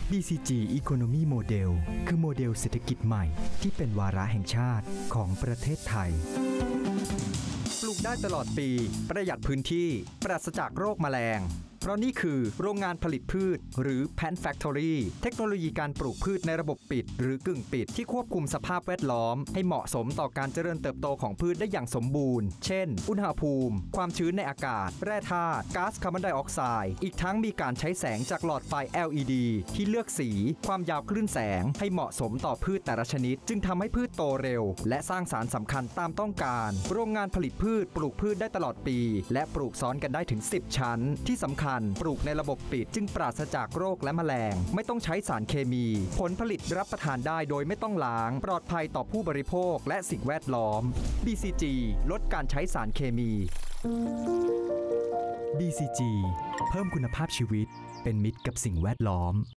BCG Economy Model คือโมเดลเศรษฐกิจใหม่ที่เป็นวาระแห่งชาติของประเทศไทยปลูกได้ตลอดปีประหยัดพื้นที่ปราศจากโรคแมลงเพราะนี่คือโรงงานผลิตพืชหรือ Plant Factory เทคโนโลยีการปลูกพืชในระบบปิดหรือกึ่งปิดที่ควบคุมสภาพแวดล้อมให้เหมาะสมต่อการเจริญเติบโตของพืชได้อย่างสมบูรณ์เช่นอุณหภูมิความชื้นในอากาศแร่ธาตุก๊าซคาร์บอนไดออกไซด์อีกทั้งมีการใช้แสงจากหลอดไฟ LED ที่เลือกสีความยาวคลื่นแสงให้เหมาะสมต่อพืชแต่ละชนิดจึงทำให้พืชโตเร็วและสร้างสารสำคัญตามต้องการโรงงานผลิตพืชปลูกพืชได้ตลอดปีและปลูกซ้อนกันได้ถึง10ชั้นที่สำคัญปลูกในระบบปิดจึงปราศจากโรคและแมลงไม่ต้องใช้สารเคมีผลผลิตรับประทานได้โดยไม่ต้องล้างปลอดภัยต่อผู้บริโภคและสิ่งแวดล้อม BCG ลดการใช้สารเคมี BCG เพิ่มคุณภาพชีวิตเป็นมิตรกับสิ่งแวดล้อม